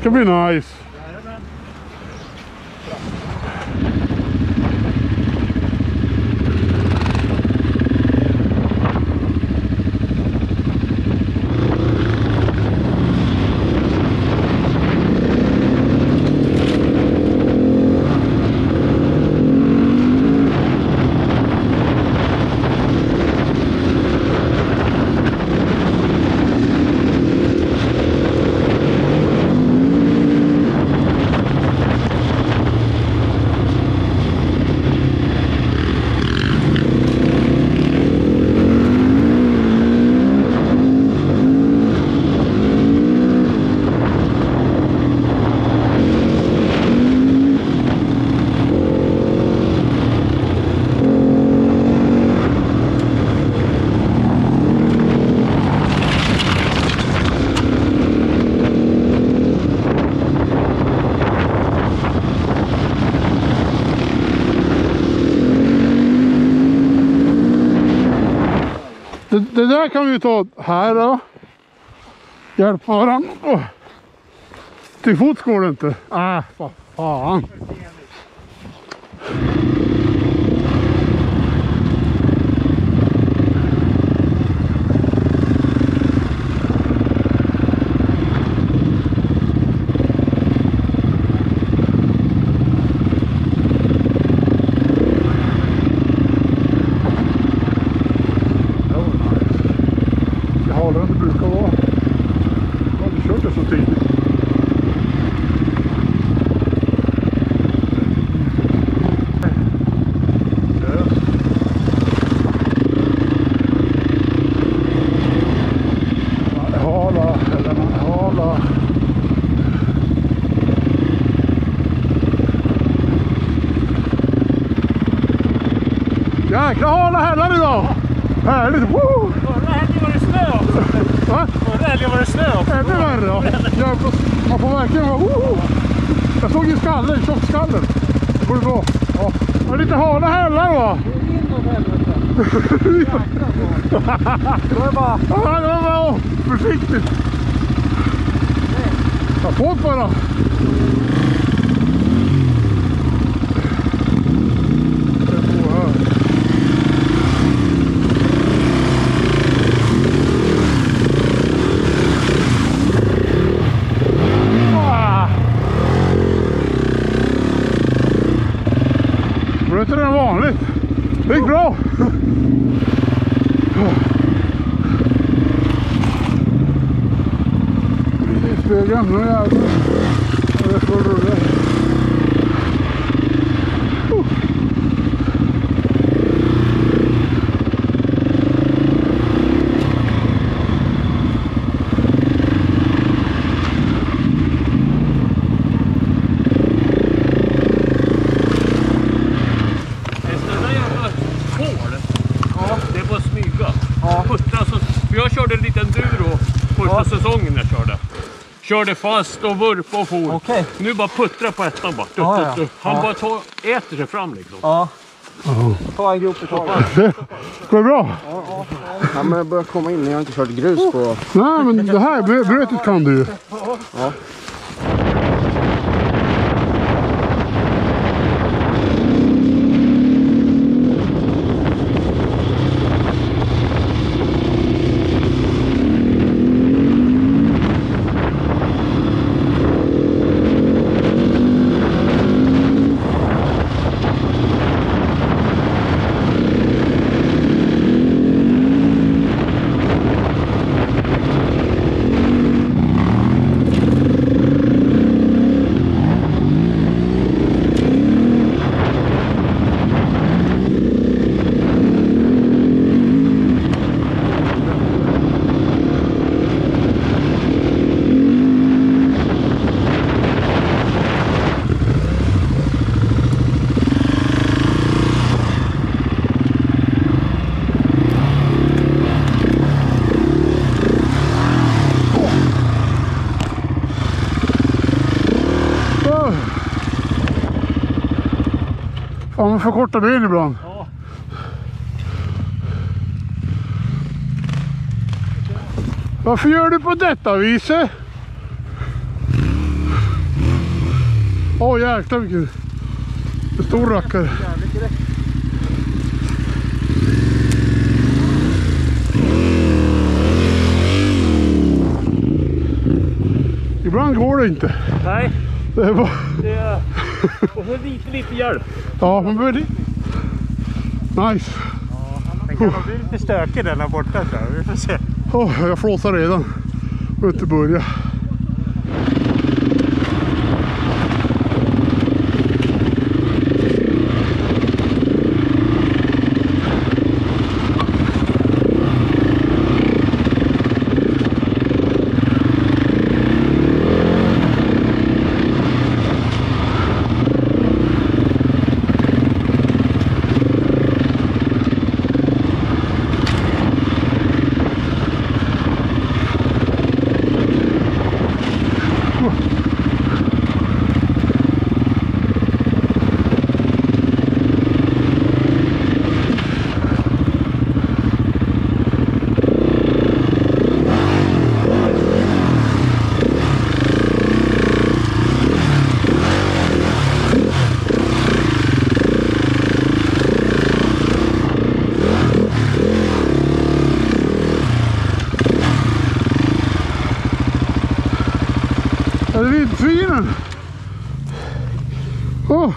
ska bli nice. Det där kan vi ta här då. Hjälpa varandra. Till fots går det inte. Vad fan. Jäkla hala hällar idag! Härligt! Woo! Förra helgen var det snö också. Va? Förra helgen var det snö också. Ännu värre då. Man får verkligen vara... Woo! Jag såg ju skallen, tjockskallen. Det går bra. Ja. Det var lite hala hällar va? Det är in åt helvete. Det var bara... Ja, det var bra. Försiktigt. Ta på bara. Det är vanligt. Det gick bra. I spegeln nu jävlar. Det får rulla. Säsongen jag körde fast och vurpa och for. Okay. Nu bara puttra på ettan bara. Han bara äter sig fram liksom. Ja. Ta en grop i taget. Går det bra? Ja, men jag börjar komma in. Jag har inte kört grus på... Nej, men det här brötet kan du ju. Ja. Ja, man får korta ben ibland. Ja. Varför gör du på detta viset? Åh jäklar vilken stor rackare. Ibland går det inte. Nej, Det är bara... det är... Och så lite hjälp. Ja, man behöver det. Nice. Den kan nog bli lite stökig den här borta, så vi får se. Jag flåsar redan. Och inte börja. Är det vildsvinen? Åh!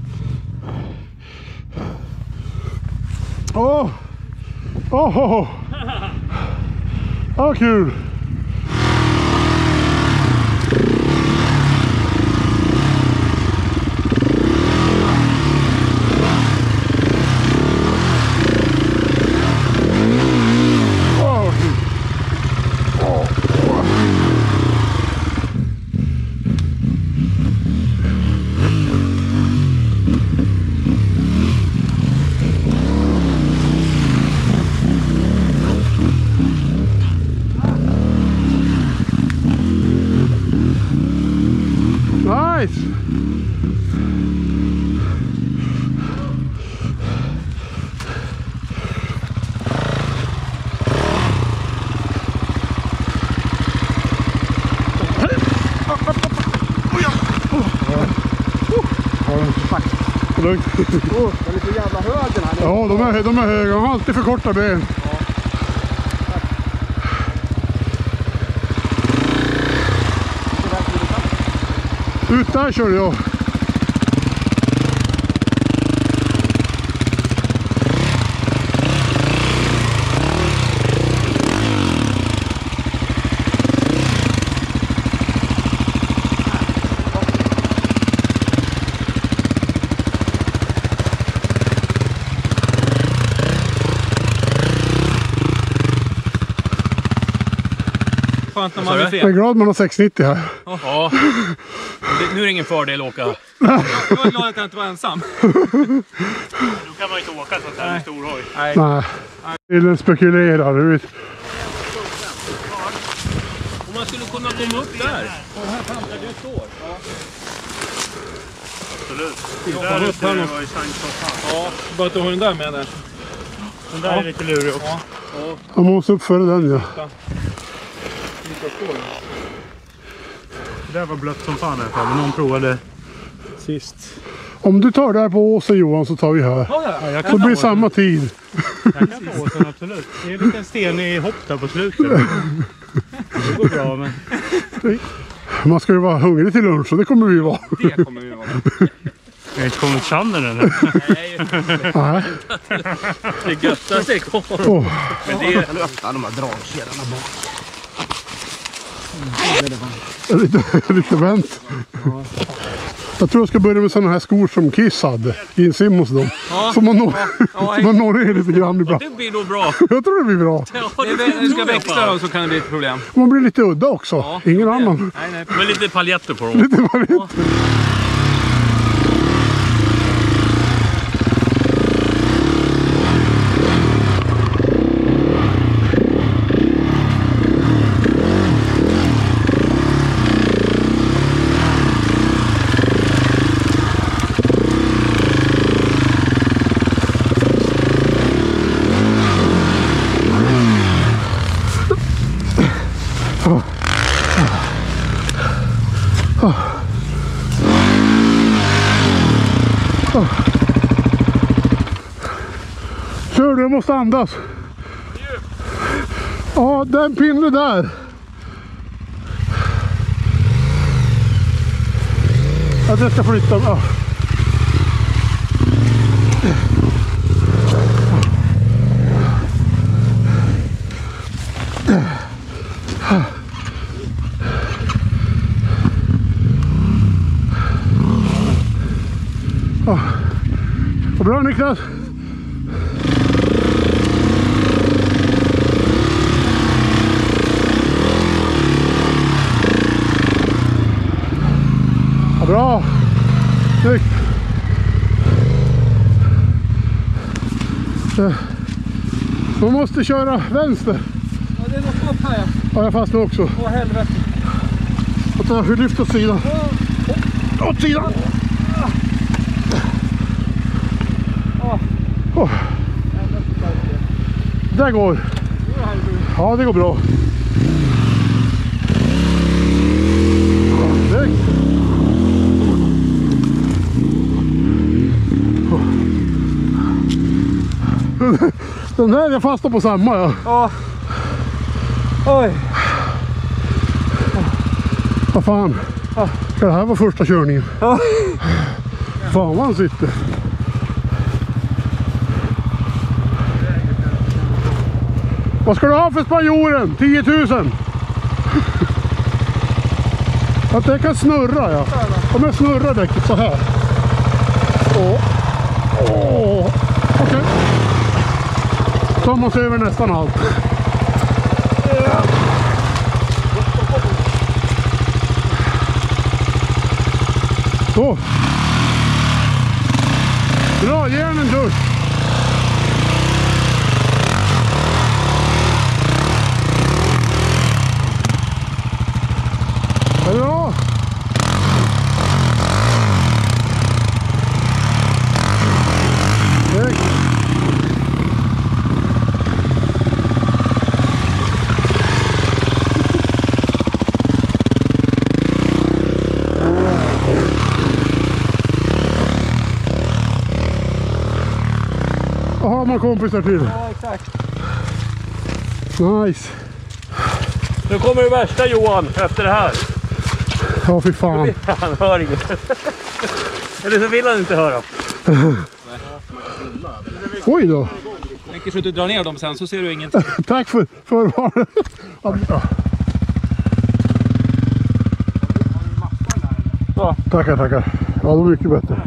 Åh! Åh! Vad kul! Nice! Lugnt. Den är så jävla hög den här. Ja, de är höga. De har alltid för korta ben. Ut där kör jag. Skönt när man blir Jag är fel. glad man har 690 här. Ja, nu är det ingen fördel att åka. Jag var glad att jag inte var ensam. Då kan man inte åka så att det är en stor hoj. Nej. Bilden spekulerar. Du vet. Om man skulle kunna komma upp där. Där du står. Absolut. Där ute var ju chans som fan. Ja, bara att du har den där med där. Den där är lite lurig också. Jag måste upp före den, ja. Det där var blött som fan här, men någon provade sist. Om du tar där på åsen, Johan, så tar vi här. Ja, jag Så blir det samma tid. Jag kan ta åsen, absolut. Det är en liten stenig hopp där på slutet. Det går bra, men... Man ska ju vara hungrig till lunch, och det kommer vi vara. Det kommer vi vara. Jag har inte kommit Chandler ännu. Nej. Det göttar sig kvar. Åh. Men det är... Kan du öppna de här dragkedjarna bak? Lite vänt. Jag tror jag ska börja med sådana här skor som Kiss hade i en sim hos dem. Ja. Så man når ner lite grann ibland. Det blir nog bra. Jag tror det blir bra. Du ska växla och så kan det bli ett problem. Man blir lite udda också. Ja. Ingen annan. Nej. Med lite paljetter på dem. Lite variant. Kör du, måste andas. Ja, den pinne där. Ja, det ska flytta. Ja. Bra Niklas. Ja, bra. Snyggt. Man måste köra vänster. Ja, det är något stopp här. Ja, jag fastnar också. Åh helvete. Vi lyfter åt sidan. Åt sidan. Oh. Det går. Ja, det går bra. Den här är fasta på samma, ja. Ja. Oj. Vad fan. Ska det här vara första körningen? Ja. Fan vad han sitter. Vad ska du ha för spanjoren? 10 000. Att det kan snurra, ja. Om jag snurrar däcket så här. Okej. Så man ser över nästan allt. Så. Bra, ge den en dusch. Bra. Har man kompisar till. Ja, exakt. Nice. Nu kommer det värsta Johan efter det här. Ja, fy fan. Han hör inget. Eller så vill han inte höra. Oj då. Tänker så att du drar ner dem sen så ser du ingenting. Tack för förvaret. Ja. Tackar. Ja, det var mycket bättre.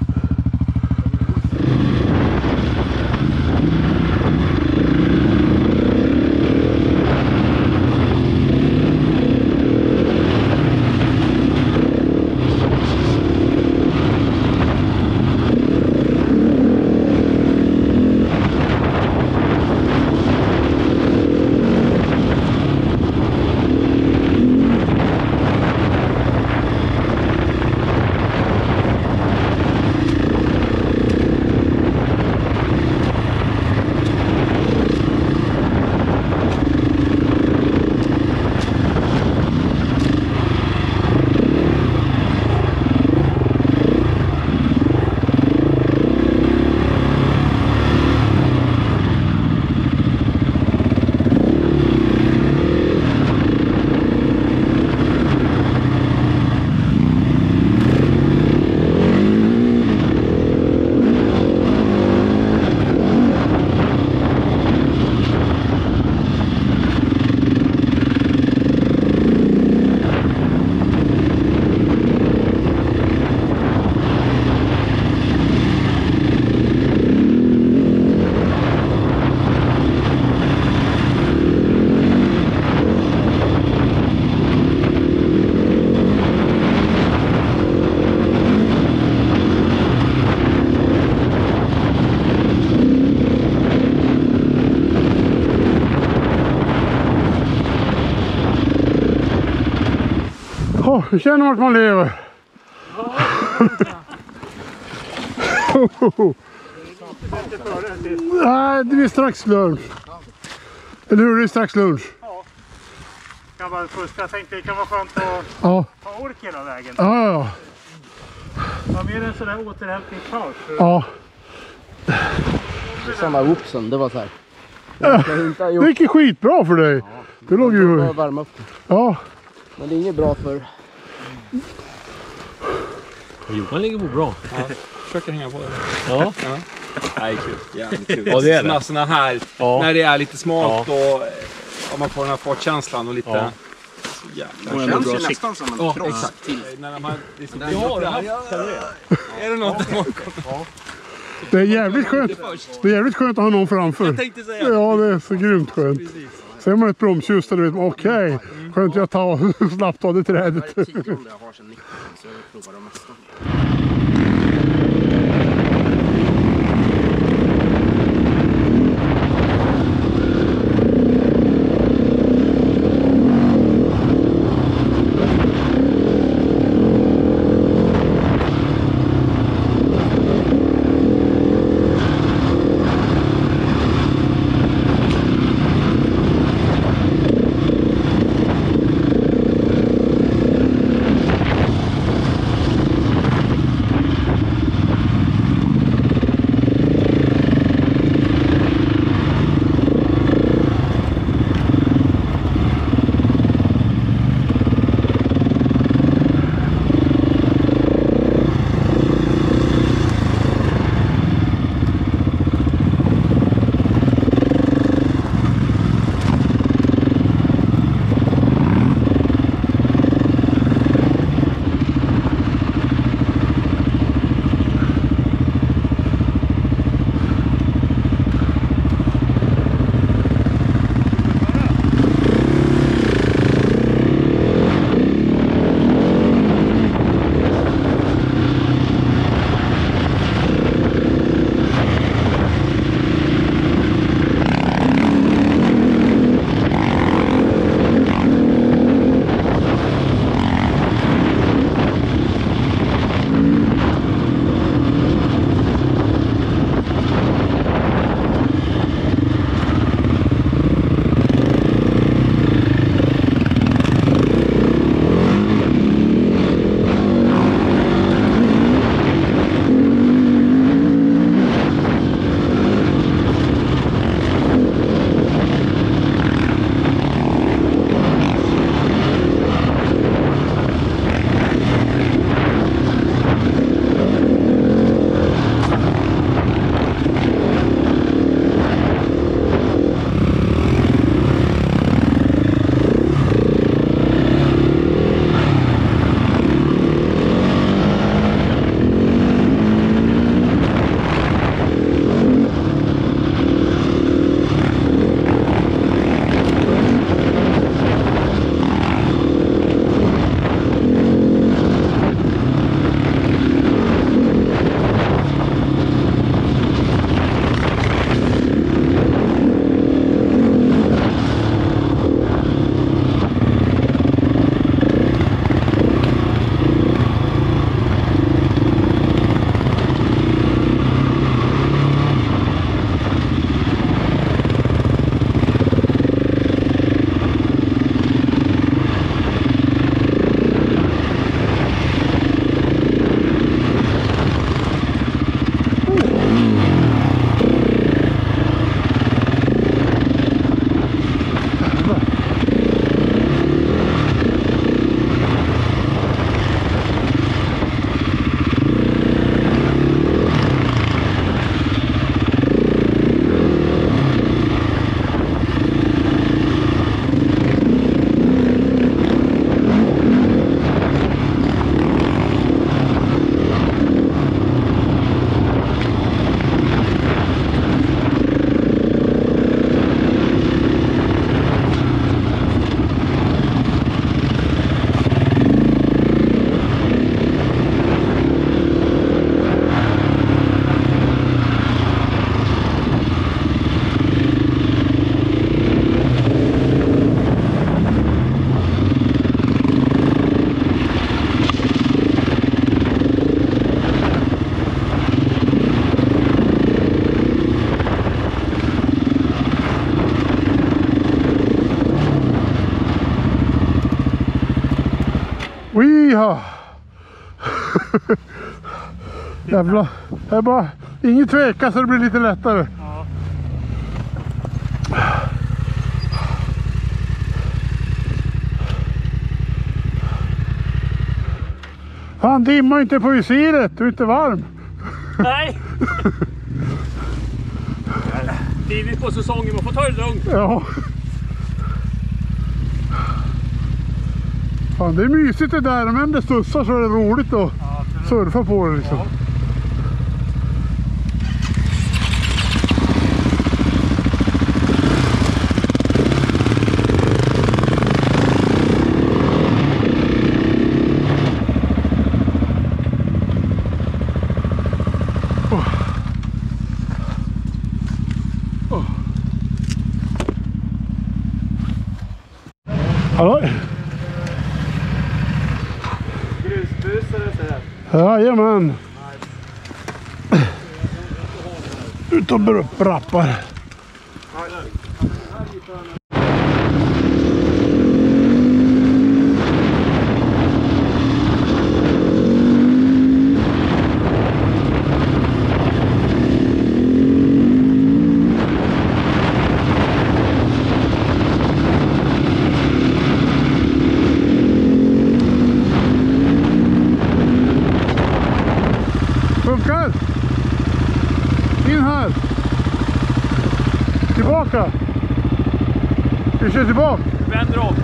Du känner vart man lever. Nej, det är strax lunch. Eller hur? Det är strax lunch. Ja. Kan vara först. Jag tänkte det kan vara skönt att Ja. ta ork hela vägen. Ja. Ja, mer en sån där återhämtningspaus. Ja. Samma whoopsen, det var så här. Det gick ju skitbra för dig. Det låg ju... Bara varma upp. Ja. Men det är inget bra för... Johan ligger på bra. Ja, försöker hänga på det. Ja. Nej, kul. Jävligt kul. Ja, det är det. Såna här, Ja. när det är lite smalt och man får den här fartkänslan och lite... Ja. Så jävla Och Det ändå känns bra ju sikt. nästan som en Ja, cross exakt. till. När de har liksom... Ja, det här. Är det något? Det är jävligt skönt. Det är jävligt skönt att ha någon framför. Jag tänkte säga. Ja, det är så grymt skönt. Precis. Ser man ett bromsljus där, vet man okej. Skönt jag tar snabbt av det trädet. Det är 10 om jag har sedan 19, så jag provar de mesta. Weha! Jävlar. Det är bara ingen tveka så det blir lite lättare. Ja. Fan, dimma inte på visiret. Du är inte varm. Nej! Tidigt på säsongen, man får ta det lugnt. Ja. Fan, det är mysigt det där, men det stussar så är det roligt att surfa på det liksom. Ja. Hallå? Grusbusare så här. Jajamän. Ut och brappar. Funkar! In här! Tillbaka! Vi kör tillbaka! Vänder om.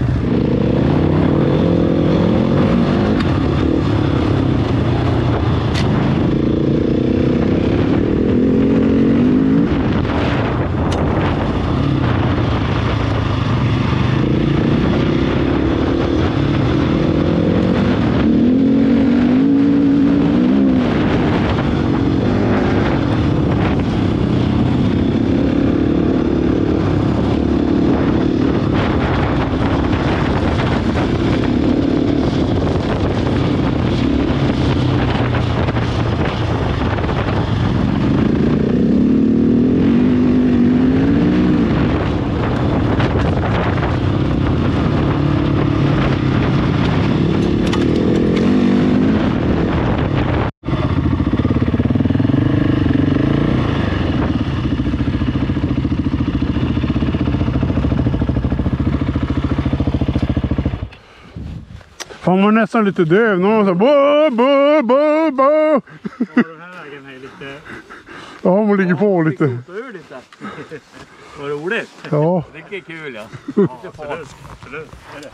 Fan, man är nästan lite döv. Någon så bo, bo, bo, bo. Ja, den här vägen är lite... Ja, man ligger på lite. Ur lite. Vad roligt. Ja. Det är kul, ja. Ja, absolut. Absolut. Det är det.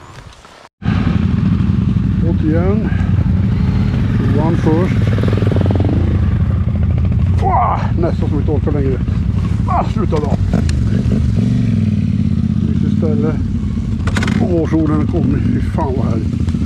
Återigen. Johan först. Nästan som inte orkar längre. Sluta då. Vilket ställe. Årsolen kommer. Fy fan vad härligt.